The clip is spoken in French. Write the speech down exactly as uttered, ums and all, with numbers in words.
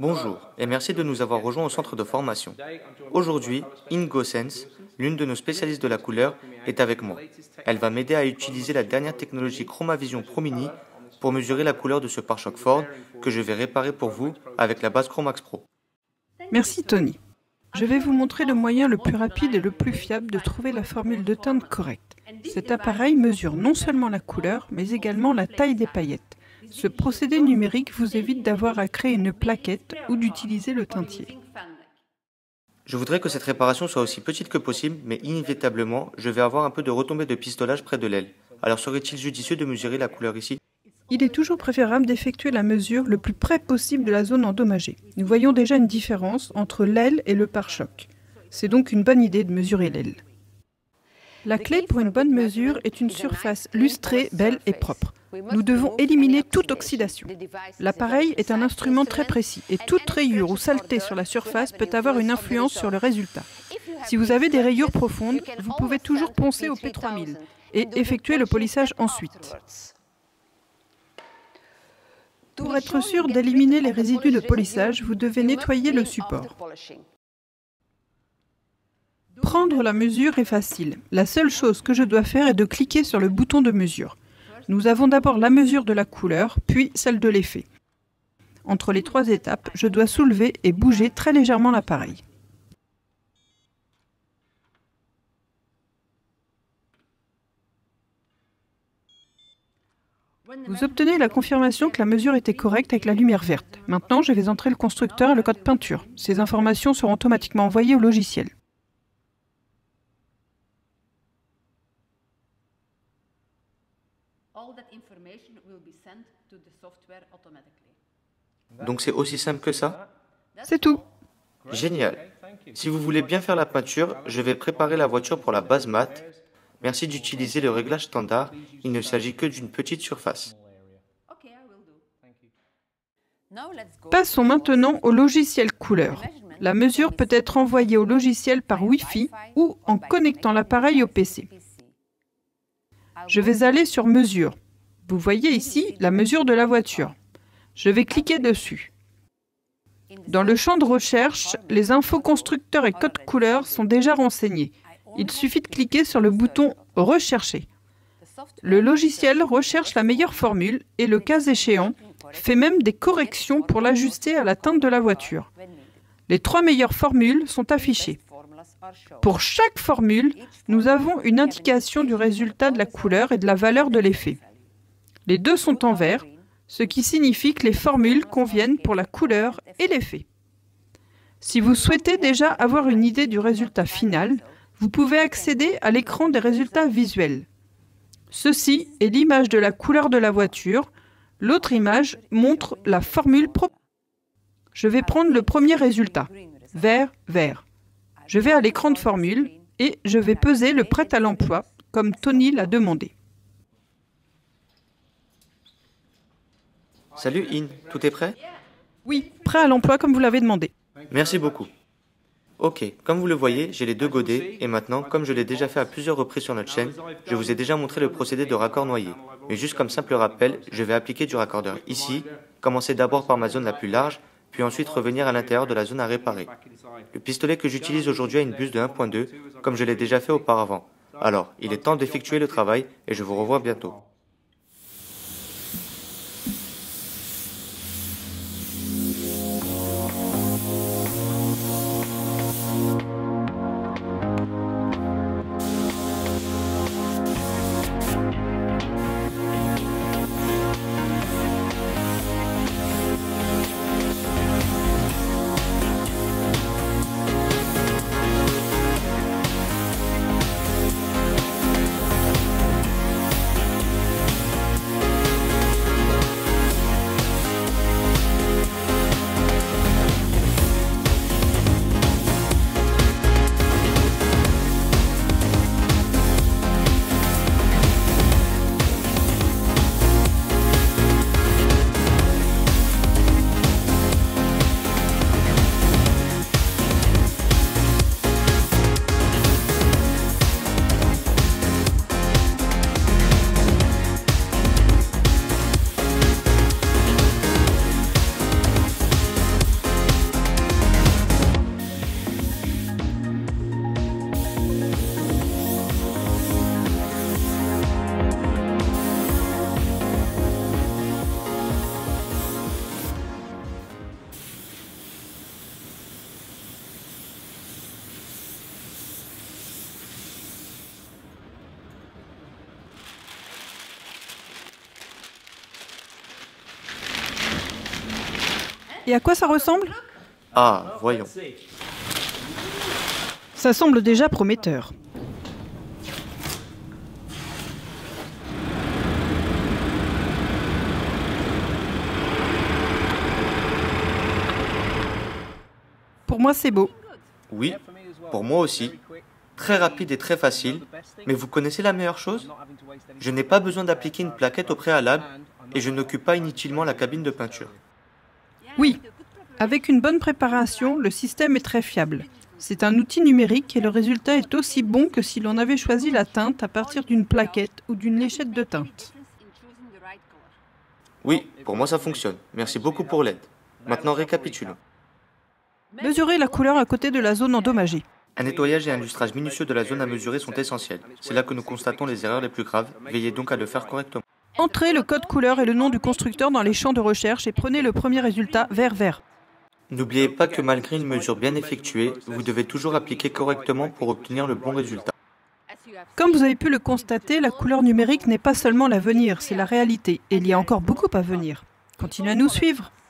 Bonjour et merci de nous avoir rejoints au centre de formation. Aujourd'hui, In Gossens, l'une de nos spécialistes de la couleur, est avec moi. Elle va m'aider à utiliser la dernière technologie ChromaVision Pro Mini pour mesurer la couleur de ce pare-choc Ford que je vais réparer pour vous avec la base Chromax Pro. Merci Tony. Je vais vous montrer le moyen le plus rapide et le plus fiable de trouver la formule de teinte correcte. Cet appareil mesure non seulement la couleur, mais également la taille des paillettes. Ce procédé numérique vous évite d'avoir à créer une plaquette ou d'utiliser le teintier. Je voudrais que cette réparation soit aussi petite que possible, mais inévitablement, je vais avoir un peu de retombée de pistolage près de l'aile. Alors serait-il judicieux de mesurer la couleur ici? Il est toujours préférable d'effectuer la mesure le plus près possible de la zone endommagée. Nous voyons déjà une différence entre l'aile et le pare-choc. C'est donc une bonne idée de mesurer l'aile. La clé pour une bonne mesure est une surface lustrée, belle et propre. Nous devons éliminer toute oxydation. L'appareil est un instrument très précis et toute rayure ou saleté sur la surface peut avoir une influence sur le résultat. Si vous avez des rayures profondes, vous pouvez toujours poncer au P trois mille et effectuer le polissage ensuite. Pour être sûr d'éliminer les résidus de polissage, vous devez nettoyer le support. Prendre la mesure est facile. La seule chose que je dois faire est de cliquer sur le bouton de mesure. Nous avons d'abord la mesure de la couleur, puis celle de l'effet. Entre les trois étapes, je dois soulever et bouger très légèrement l'appareil. Vous obtenez la confirmation que la mesure était correcte avec la lumière verte. Maintenant, je vais entrer le constructeur et le code peinture. Ces informations seront automatiquement envoyées au logiciel. Donc c'est aussi simple que ça? C'est tout. Génial. Si vous voulez bien faire la peinture, je vais préparer la voiture pour la base mat. Merci d'utiliser le réglage standard, il ne s'agit que d'une petite surface. Passons maintenant au logiciel couleur. La mesure peut être envoyée au logiciel par Wi-Fi ou en connectant l'appareil au P C. Je vais aller sur mesure. Vous voyez ici la mesure de la voiture. Je vais cliquer dessus. Dans le champ de recherche, les infos constructeurs et code couleur sont déjà renseignés. Il suffit de cliquer sur le bouton « Rechercher ». Le logiciel recherche la meilleure formule et, le cas échéant, fait même des corrections pour l'ajuster à la teinte de la voiture. Les trois meilleures formules sont affichées. Pour chaque formule, nous avons une indication du résultat de la couleur et de la valeur de l'effet. Les deux sont en vert, ce qui signifie que les formules conviennent pour la couleur et l'effet. Si vous souhaitez déjà avoir une idée du résultat final, vous pouvez accéder à l'écran des résultats visuels. Ceci est l'image de la couleur de la voiture. L'autre image montre la formule propre. Je vais prendre le premier résultat, vert, vert. Je vais à l'écran de formule et je vais peser le prêt à l'emploi, comme Tony l'a demandé. Salut In, tout est prêt? Oui, prêt à l'emploi comme vous l'avez demandé. Merci beaucoup. Ok, comme vous le voyez, j'ai les deux godets et maintenant, comme je l'ai déjà fait à plusieurs reprises sur notre chaîne, je vous ai déjà montré le procédé de raccord noyé. Mais juste comme simple rappel, je vais appliquer du raccordeur ici, commencer d'abord par ma zone la plus large, puis ensuite revenir à l'intérieur de la zone à réparer. Le pistolet que j'utilise aujourd'hui a une buse de un point deux, comme je l'ai déjà fait auparavant. Alors, il est temps d'effectuer le travail et je vous revois bientôt. Et à quoi ça ressemble? Ah, voyons. Ça semble déjà prometteur. Pour moi, c'est beau. Oui, pour moi aussi. Très rapide et très facile. Mais vous connaissez la meilleure chose? Je n'ai pas besoin d'appliquer une plaquette au préalable et je n'occupe pas inutilement la cabine de peinture. Oui, avec une bonne préparation, le système est très fiable. C'est un outil numérique et le résultat est aussi bon que si l'on avait choisi la teinte à partir d'une plaquette ou d'une léchette de teinte. Oui, pour moi ça fonctionne. Merci beaucoup pour l'aide. Maintenant récapitulons. Mesurez la couleur à côté de la zone endommagée. Un nettoyage et un lustrage minutieux de la zone à mesurer sont essentiels. C'est là que nous constatons les erreurs les plus graves. Veillez donc à le faire correctement. Entrez le code couleur et le nom du constructeur dans les champs de recherche et prenez le premier résultat vert-vert. N'oubliez pas que malgré une mesure bien effectuée, vous devez toujours appliquer correctement pour obtenir le bon résultat. Comme vous avez pu le constater, la couleur numérique n'est pas seulement l'avenir, c'est la réalité. Et il y a encore beaucoup à venir. Continuez à nous suivre.